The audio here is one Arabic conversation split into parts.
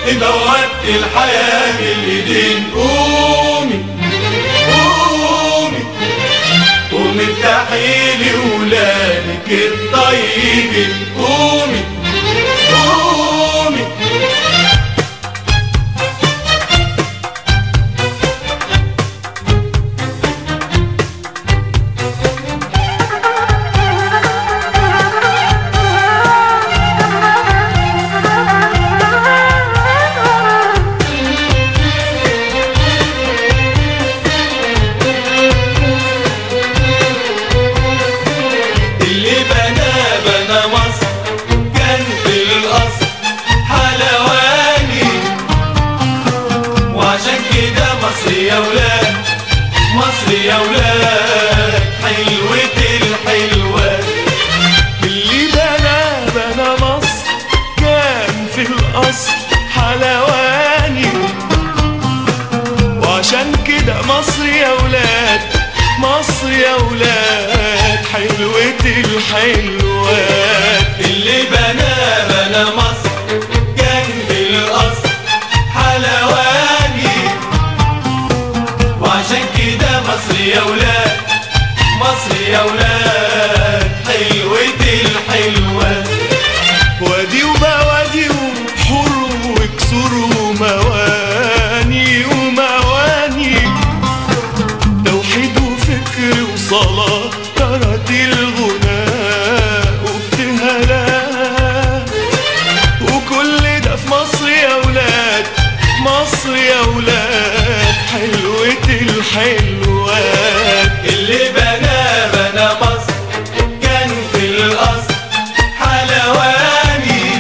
بوابة الحياة بالايدين. قومي قومي قومي افتحي لي ولادك الطيبين. قومي قومي يا ولاد مصر يا ولاد حلوة الحلوات. اللي بنى مصر كان في الأصل حلواني، وعشان كده مصر يا ولاد مصر يا ولاد حلوة الحلوات. اللي بنى مصر كان في الأصل حلواني، وعشان كده مصر يا ولاد مصر يا ولاد حلوة الحلوات. وادي وبوادي وحور وكسور ومواني ومواني، توحيد وفكر وصلاة طرت الغناء وابتهالات، وكل ده في مصر يا ولاد مصر يا ولاد حلوة الحلوات. اللي بنى مصر كان في الأصل حلواني،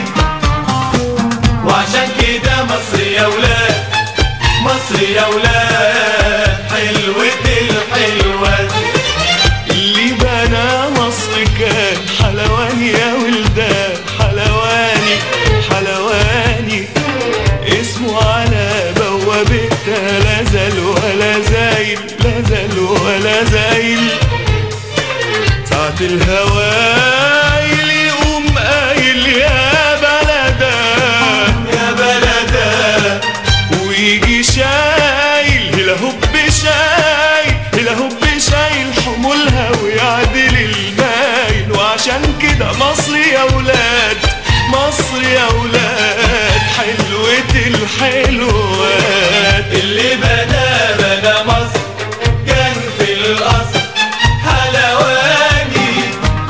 وعشان كده مصر يا ولاد مصر يا ولاد حلوة الحلوات. اللي بنى مصر كان حلواني يا ولدان حلواني حلواني، اسمه على بوابتها لا زال ولا زايل لا زال ولا زايل. ساعة الهوايل يقوم قايل يا بلدا يا بلدا، ويجي شايل هلا هوب شايل هلا هوب شايل حمولها ويعدل المايل. وعشان كده مصر يا ولاد مصر يا ولاد حلوة الحلوات. اللي بنى مصر كان في الأصل حلواني،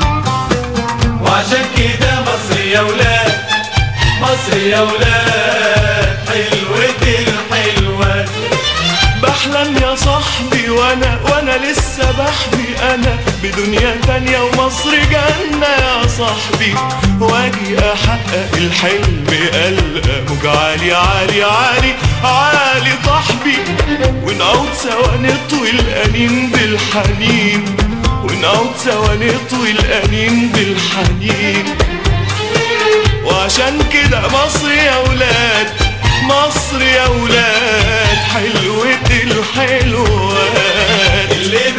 وعشان كده مصر يا ولاد مصر يا ولاد حلوة الحلوات. بحلم يا صاحبي وانا لسه بحبي انا بدنيا تانية ومصر جنة يا صاحبي، واجي احقق الحلم القى موج عالي عالي عالي عالي صاحبي، ونعود سوا نطوي الانين بالحنين ونعود سوا نطوي الانين بالحنين. وعشان كده مصر يا ولاد مصر يا ولاد حلوة الحلوات. اللي